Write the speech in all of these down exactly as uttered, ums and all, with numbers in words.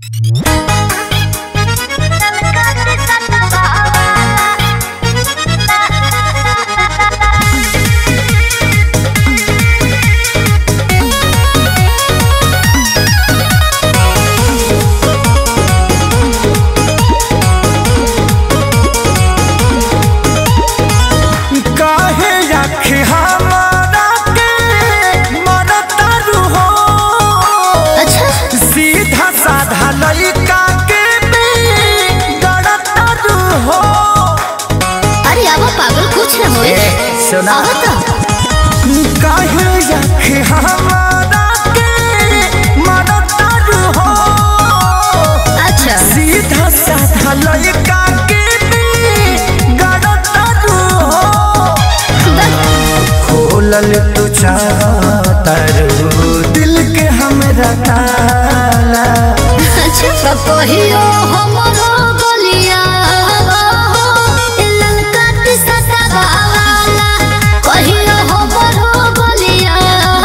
तू चाहतारू दिल के हमरा ताला अच्छा कहियो हमरो गलिया ललका सता वाला कहियो हमरो गलिया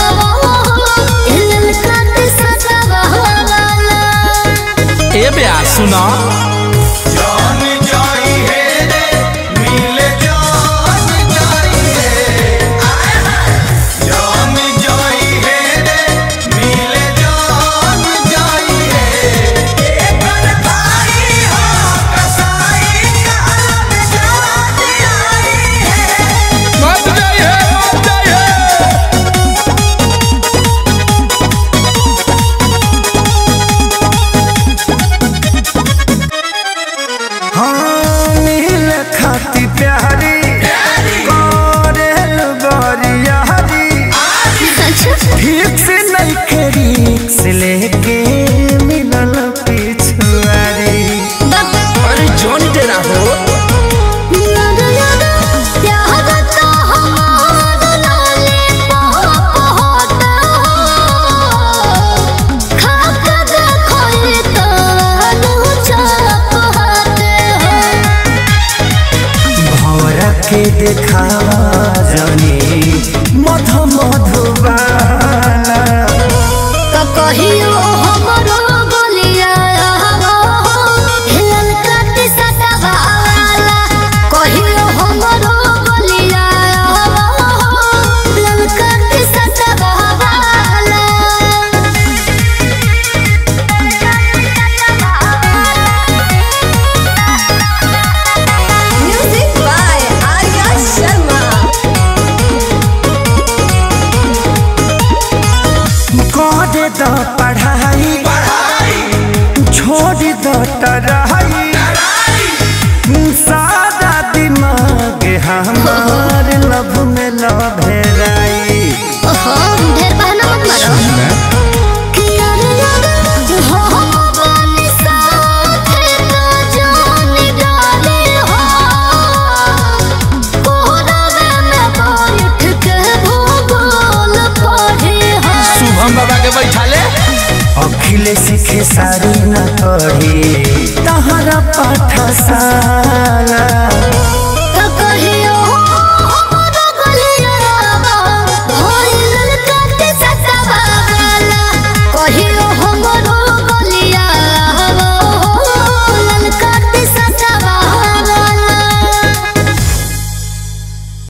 ललका सता वाला ए बे सुना लेके मिलल पिछुआरी अरे जोन तेरा हो भौरा के देखावा जनी मध मधुबाला कहियो हमरो गलिया ललका सता वाला कहियो हमरो गलिया ललका सता वाला म्यूजिक बाय आर्या शर्मा करे द पढ़ाई छोड़ द टराई सारा दिमाग हमार लभ में लभेराई ओहो ढेर बहाना मत मारो कि यार यार हो बन साथ तो जान डाले हो कोहरा में बैठ के भूगोल पढ़े हो शुभम बाबा के बैठा ले अखिले सीखे सारी न पढ़ी तहरा पाठ सा